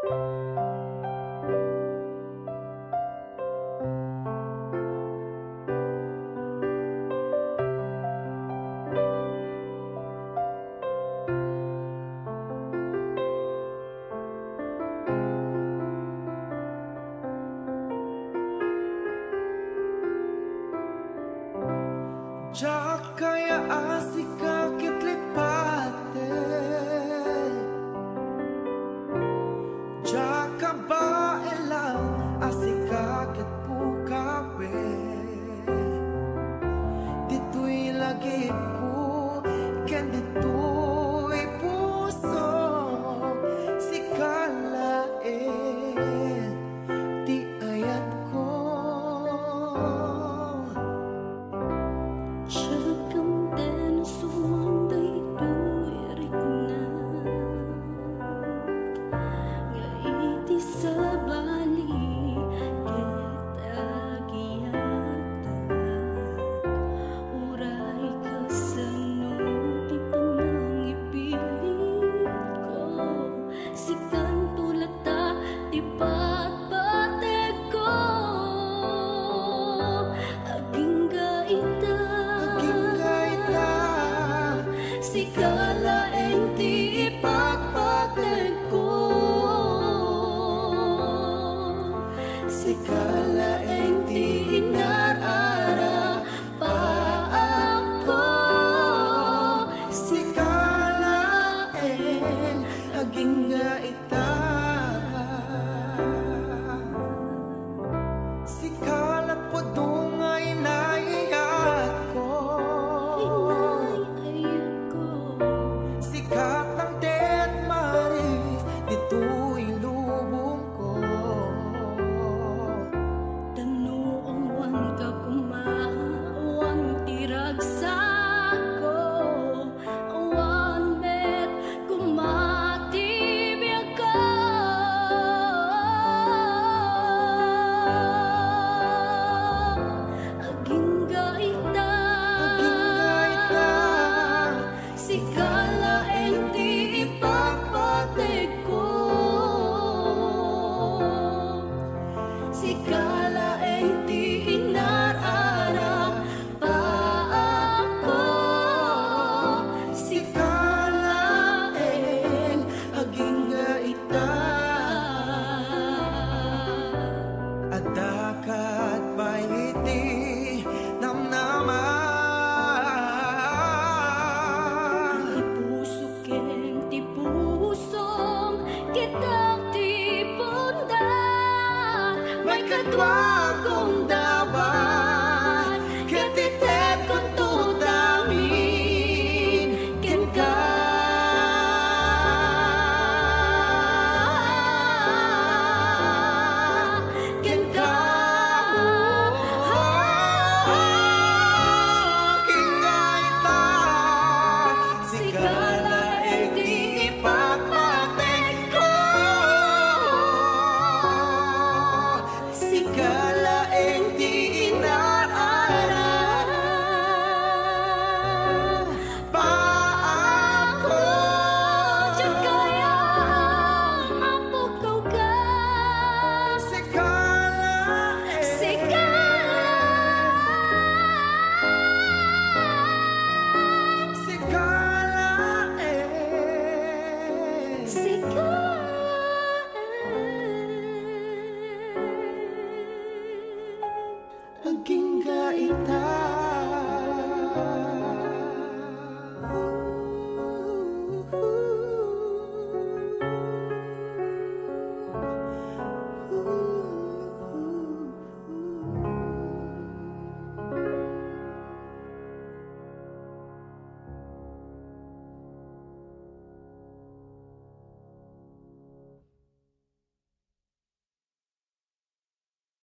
Ya kaya asika kitlipate, ya kaba elang asika kitpukawe. Dito'y lagi ko, ken dito'y puso, sikalain di ayat ko. Sikalain ti ipagpatid ko, sikalain ti inarara pa ako, sikalain aging gaita, sikalat po dungay naiyat ko. Sikat ng Dead Maris, dito'y lubong ko. Tanuong ka kumawan tiragsak ko, awan met kumatibiyag ka. Aging gaita, sikalain ti ipagpatid ko, sikalain ti inarara pa ako, Sikalain aging gaita, adakat painiti namnaman. ti pusong kitang ti pundan, may kadwa kong